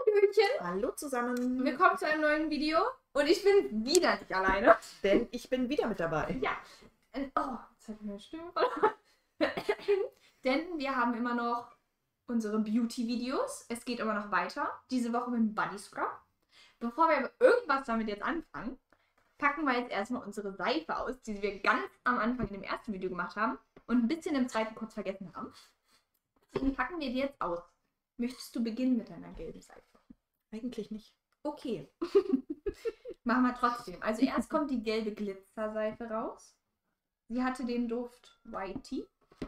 Hallöchen, Hallo zusammen. willkommen zu einem neuen Video und ich bin wieder nicht alleine. Denn ich bin wieder mit dabei. Ja, oh, jetzt hat meine Stimme verloren. Denn wir haben immer noch unsere Beauty-Videos. Es geht immer noch weiter. Diese Woche mit dem Body Scrub. Bevor wir aber irgendwas damit jetzt anfangen, packen wir jetzt erstmal unsere Seife aus, die wir ganz am Anfang in dem ersten Video gemacht haben und ein bisschen im zweiten kurz vergessen haben. Deswegen packen wir die jetzt aus. Möchtest du beginnen mit deiner gelben Seife? Eigentlich nicht. Okay. Machen wir trotzdem. Also erst kommt die gelbe Glitzerseife raus. Sie hatte den Duft White Tea.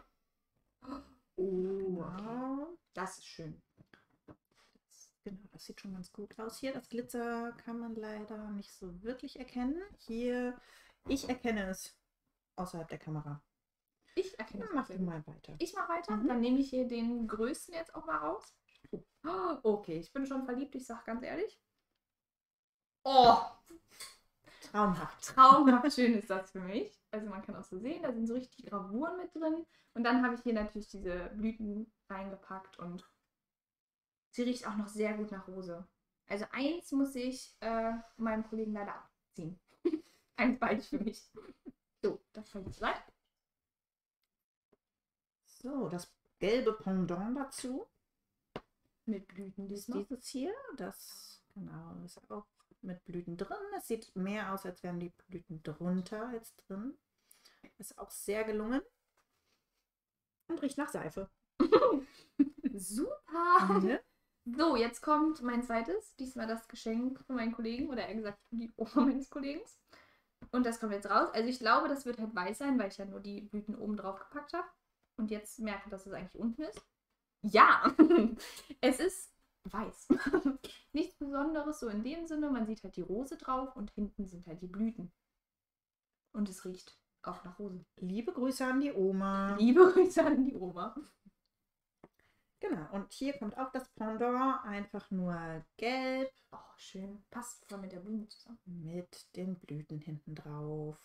Oh, okay. Das ist schön. Genau, das sieht schon ganz gut aus. Hier, das Glitzer kann man leider nicht so wirklich erkennen. Hier, ich erkenne es außerhalb der Kamera. Ich erkenne es. Mach du mal weiter. Ich mache weiter. Dann nehme ich hier den größten jetzt auch mal raus. Oh, okay, ich bin schon verliebt, ich sag ganz ehrlich. Oh, Traumhaft. traumhaft schön ist das für mich. Also man kann auch so sehen, da sind so richtig Gravuren mit drin. Und dann habe ich hier natürlich diese Blüten reingepackt und sie riecht auch noch sehr gut nach Rose. Also eins muss ich meinem Kollegen leider abziehen. Eins behalte ich für mich. So, das kann ich sein. So, das gelbe Pendant dazu. Mit Blüten diesmal. Dieses hier, das genau ist auch mit Blüten drin. Es sieht mehr aus, als wären die Blüten drunter als drin. Ist auch sehr gelungen. Und riecht nach Seife. Super! Mhm. So, jetzt kommt mein zweites. Diesmal das Geschenk von meinem Kollegen. Oder eher gesagt die Oma meines Kollegen. Und das kommt jetzt raus. Also ich glaube, das wird halt weiß sein, weil ich ja nur die Blüten oben drauf gepackt habe. Und jetzt merke, dass es eigentlich unten ist. Ja! Es ist weiß. Nichts Besonderes so in dem Sinne. Man sieht halt die Rose drauf und hinten sind halt die Blüten. Und es riecht auch nach Rose. Liebe Grüße an die Oma. Liebe Grüße an die Oma. Genau, und hier kommt auch das Pendant, einfach nur gelb Oh, schön. Passt voll mit der Blume zusammen. mit den Blüten hinten drauf.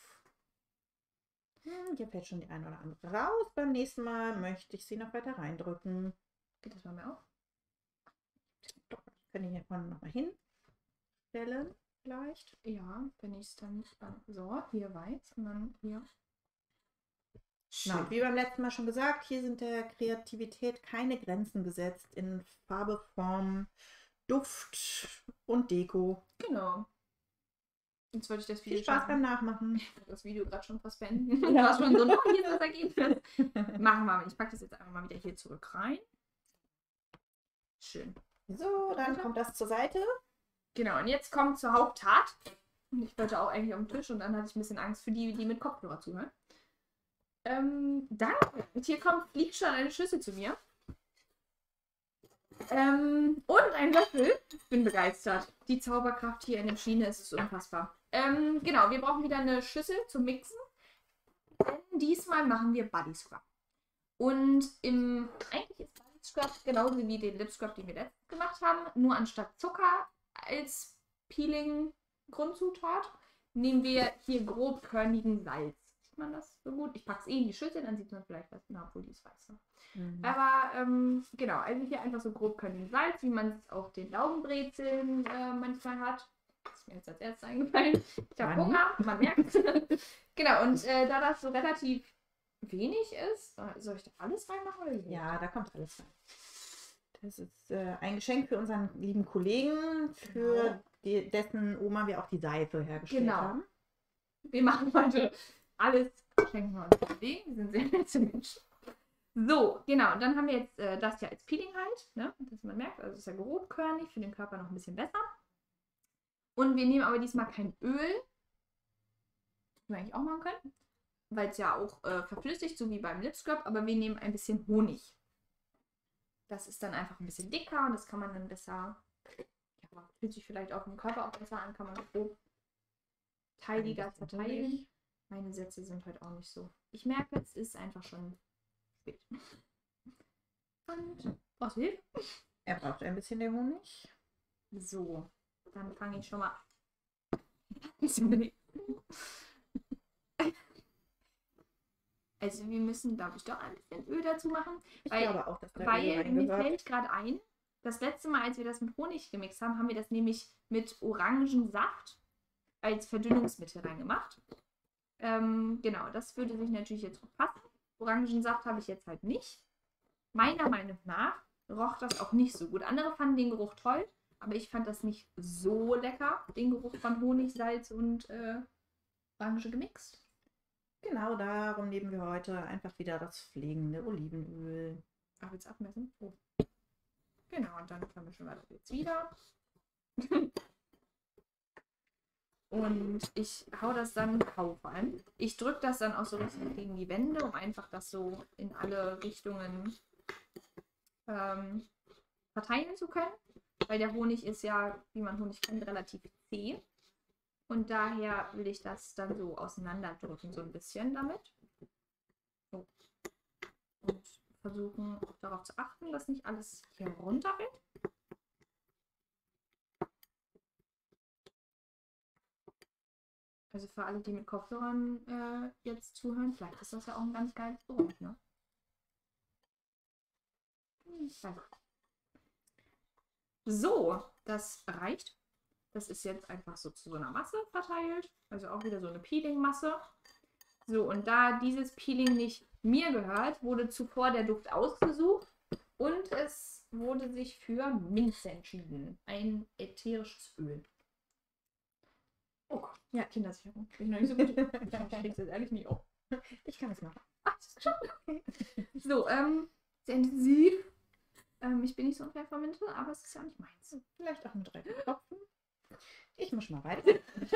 Hier fällt schon die eine oder andere raus. Beim nächsten Mal möchte ich sie noch weiter reindrücken. Geht das bei mir auch? Doch, ich kann die hier vorne nochmal hinstellen, vielleicht. Ja, wenn ich es dann so, hier weiß und dann hier. Na, wie beim letzten Mal schon gesagt, hier sind der Kreativität keine Grenzen gesetzt in Farbe, Form, Duft und Deko. Genau. Jetzt wollte ich das Video Viel Spaß beim Nachmachen. das Video gerade schon fast beenden. Da war schon so, no, hier ist das Ergebnis. Machen wir mal. Ich packe das jetzt einfach mal wieder hier zurück rein. Schön. So, dann kommt das zur Seite. Genau, und jetzt kommt zur Haupttat. Und ich wollte auch eigentlich auf den Tisch und dann hatte ich ein bisschen Angst für die, die mit Kopfhörer zuhören. Danke. Und hier fliegt schon eine Schüssel zu mir. Und ein Löffel. Ich bin begeistert. Die Zauberkraft hier in der Schiene ist unfassbar. Genau, wir brauchen wieder eine Schüssel zum Mixen. Denn diesmal machen wir Body Scrub. Und eigentlich ist Body Scrub genauso wie den Lip Scrub, den wir letztens gemacht haben. Nur anstatt Zucker als Peeling-Grundzutat nehmen wir hier grobkörnigen Salz. Sieht man das so gut? Ich packe es in die Schüssel, dann sieht man vielleicht was. Na, obwohl die ist weiß. Aber genau, also hier einfach so grobkörnigen Salz, wie man es auf den Laugenbrezeln manchmal hat. Das ist mir jetzt als erstes eingefallen. Ich habe Hunger, man merkt es. Genau, und da das so relativ wenig ist, soll ich da alles reinmachen? Oder wie? Ja, da kommt alles rein. Das ist ein Geschenk für unseren lieben Kollegen, für dessen Oma wir auch die Seife hergestellt haben. Wir machen heute alles, schenken wir uns Kollegen, wir sind sehr nette Menschen. So, genau, und dann haben wir jetzt das ja als Peeling halt, ne? Dass man merkt, also ist ja grobkörnig, für den Körper noch ein bisschen besser. Und wir nehmen aber diesmal kein Öl, das wir eigentlich auch machen können, weil es ja auch verflüssigt, so wie beim Lip Scrub, aber wir nehmen ein bisschen Honig. Das ist dann einfach ein bisschen dicker und das kann man dann besser, ja, fühlt sich vielleicht auch im Körper auch besser an, kann man grob teiliger verteilen. Meine Sätze sind heute auch nicht so. Ich merke, es ist einfach schon spät. Und brauchst du Hilfe? Er braucht ein bisschen den Honig. So, dann fange ich schon mal. Also wir müssen, glaube ich, doch ein bisschen Öl dazu machen. Ich weil glaube auch, dass da Öl weil mir reingehört. fällt gerade ein, das letzte Mal, als wir das mit Honig gemixt haben, haben wir das nämlich mit Orangensaft als Verdünnungsmittel reingemacht. Genau, das würde sich natürlich jetzt gut passen. Orangensaft habe ich jetzt halt nicht. Meiner Meinung nach roch das auch nicht so gut. Andere fanden den Geruch toll, aber ich fand das nicht so lecker, den Geruch von Honig, Salz und Orange gemixt. Genau darum nehmen wir heute einfach wieder das pflegende Olivenöl. Ach, jetzt abmessen? Oh. Genau, und dann vermischen wir das jetzt wieder. Und ich hau das dann, vor allem, ich drücke das dann auch so richtig gegen die Wände, um einfach das so in alle Richtungen verteilen zu können. Weil der Honig ist ja, wie man Honig kennt, relativ zäh. Und daher will ich das dann so auseinanderdrücken, so ein bisschen damit. So. Und versuchen darauf zu achten, dass nicht alles hier runterfällt. Also für alle, die mit Kopfhörern jetzt zuhören, vielleicht ist das ja auch ein ganz geiles Geräusch, ne? So, das reicht. Das ist jetzt einfach so zu so einer Masse verteilt. Also auch wieder so eine Peeling-Masse. So, und da dieses Peeling nicht mir gehört, wurde zuvor der Duft ausgesucht und es wurde sich für Minze entschieden. Ein ätherisches Öl. Oh Gott, ja, Kindersicherung. Bin ich noch nicht so gut. Ich krieg's jetzt ehrlich nicht auf. Ich kann es machen. Ach, das ist schon okay. So, sehr intensiv. Ich bin nicht so ein Fan von Minze, aber es ist ja auch nicht meins. Vielleicht auch mit 3 Tropfen. Ich mische mal weiter.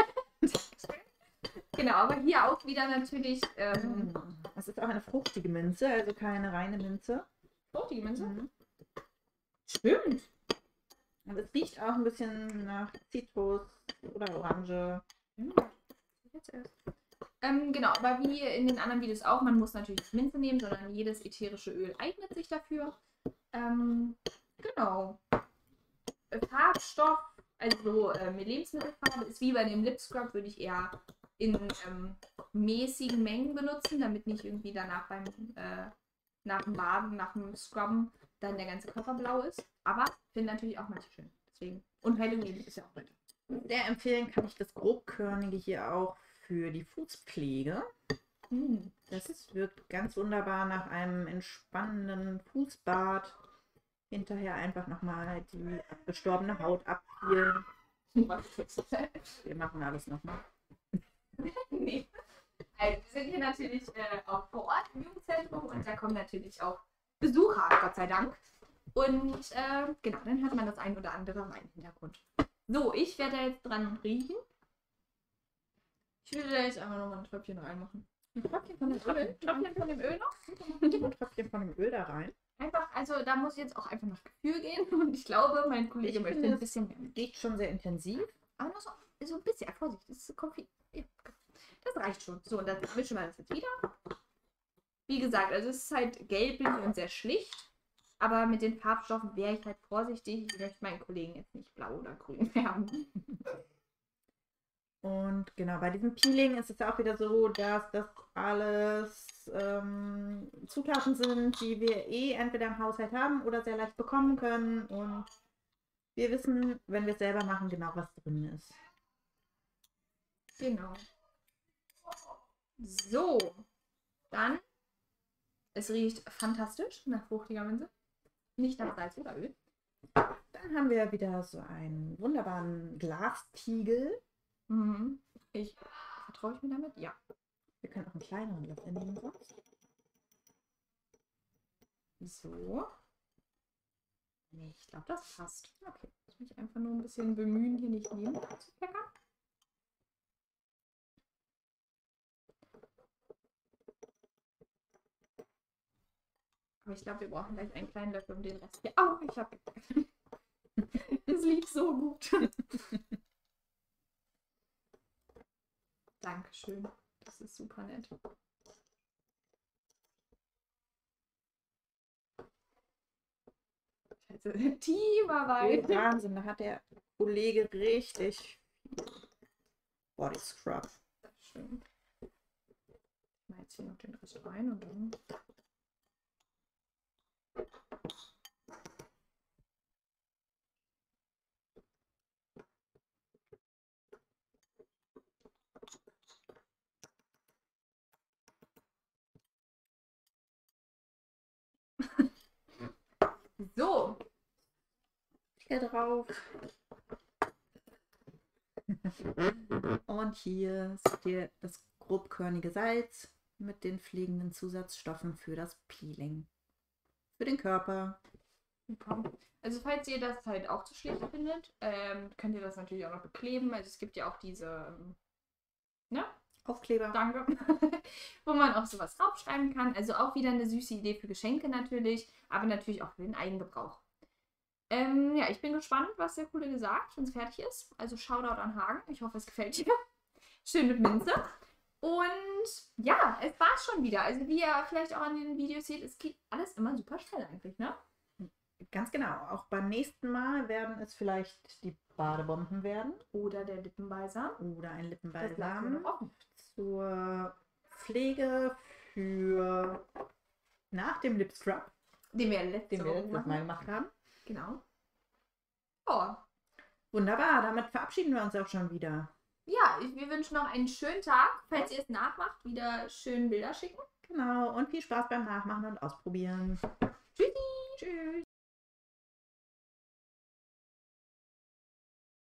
Genau, aber hier auch wieder natürlich. Es ist auch eine fruchtige Minze, also keine reine Minze. Fruchtige Minze? Mhm. Stimmt. Und es riecht auch ein bisschen nach Zitrus oder Orange. Jetzt erst. Genau, aber wie in den anderen Videos auch, man muss natürlich nicht Minze nehmen, sondern jedes ätherische Öl eignet sich dafür. Genau. Farbstoff, also Lebensmittelfarbe, ist wie bei dem Lip Scrub, würde ich eher in mäßigen Mengen benutzen, damit nicht irgendwie danach nach dem Baden, nach dem Scrubben dann der ganze Körper blau ist. Aber finde natürlich auch manche schön. Deswegen. Und Halloween ist ja auch weiter. Sehr empfehlen kann ich das grobkörnige hier auch für die Fußpflege. Das wirkt ganz wunderbar nach einem entspannenden Fußbad. Hinterher einfach nochmal die abgestorbene Haut abpeelen. Wir machen alles nochmal. Nee. Also wir sind hier natürlich auch vor Ort im Jugendzentrum und da kommen natürlich auch Besucher, Gott sei Dank. Und genau, dann hört man das ein oder andere mal im Hintergrund. So, ich werde jetzt dran riechen. Ich würde da jetzt einfach nochmal ein Tröpfchen reinmachen. Ein Tröpfchen von dem Öl? Tröpfchen von dem Öl noch? Ein Tröpfchen von dem Öl da rein. Einfach, also da muss jetzt auch einfach nach Gefühl gehen und ich glaube, mein Kollege Ich möchte finde, ein bisschen mehr. Riecht schon sehr intensiv. Aber nur so ein bisschen, Vorsicht, das ist Konfit. Ja, das reicht schon. So, und dann mischen wir das jetzt wieder. Wie gesagt, also es ist halt gelblich und sehr schlicht. Aber mit den Farbstoffen wäre ich halt vorsichtig. Ich möchte meinen Kollegen jetzt nicht blau oder grün färben. Und genau, bei diesem Peeling ist es auch wieder so, dass das alles Zutaten sind, die wir entweder im Haushalt haben oder sehr leicht bekommen können. Und wir wissen, wenn wir es selber machen, genau was drin ist. Genau. So, dann. Es riecht fantastisch nach fruchtiger Minze. Nicht nach Salz oder Öl. Dann haben wir wieder so einen wunderbaren Glastiegel. Vertraue ich mir damit? Ja. Wir können auch einen kleineren Löffel nehmen. So. Nee, ich glaube, das passt. Okay. Ich muss mich einfach nur ein bisschen bemühen, hier nicht neben zu peckern. Aber ich glaube, wir brauchen gleich einen kleinen Löffel um den Rest hier. Oh, ich habe. Das lief so gut. Dankeschön. Das ist super nett. Scheiße. Teamarbeit. Wahnsinn, da hat der Kollege richtig Body Scrub. Das ist schön. Ich mache jetzt hier noch den Rest rein und dann. So, Hier drauf. Und hier seht ihr das grobkörnige Salz mit den pflegenden Zusatzstoffen für das Peeling. Für den Körper. super. Also falls ihr das halt auch zu schlicht findet, könnt ihr das natürlich auch noch bekleben. Also es gibt ja auch diese, ne? Aufkleber. Danke. Wo man auch sowas draufschreiben kann. Also auch wieder eine süße Idee für Geschenke natürlich, aber natürlich auch für den Eigengebrauch. Ja, ich bin gespannt, was der Kollege sagt, wenn es fertig ist. Also Shoutout an Hagen. Ich hoffe, es gefällt dir. Schön mit Minze. Und ja, es war's schon wieder. Also wie ihr vielleicht auch an den Videos seht, es geht alles immer super schnell eigentlich, ne? Ganz genau. Auch beim nächsten Mal werden es vielleicht die Badebomben werden. Oder der Lippenbalsam. Oder ein Das lassen wir Lippenbalsam noch offen. zur Pflege für nach dem Lipscrub, Den wir letzte den wir Woche letztes Mal gemacht haben. Genau. Oh. Wunderbar, damit verabschieden wir uns auch schon wieder. Ja, wir wünschen noch einen schönen Tag. Falls ihr es nachmacht, wieder schön Bilder schicken. Genau, und viel Spaß beim Nachmachen und Ausprobieren. Tschüssi. Tschüss.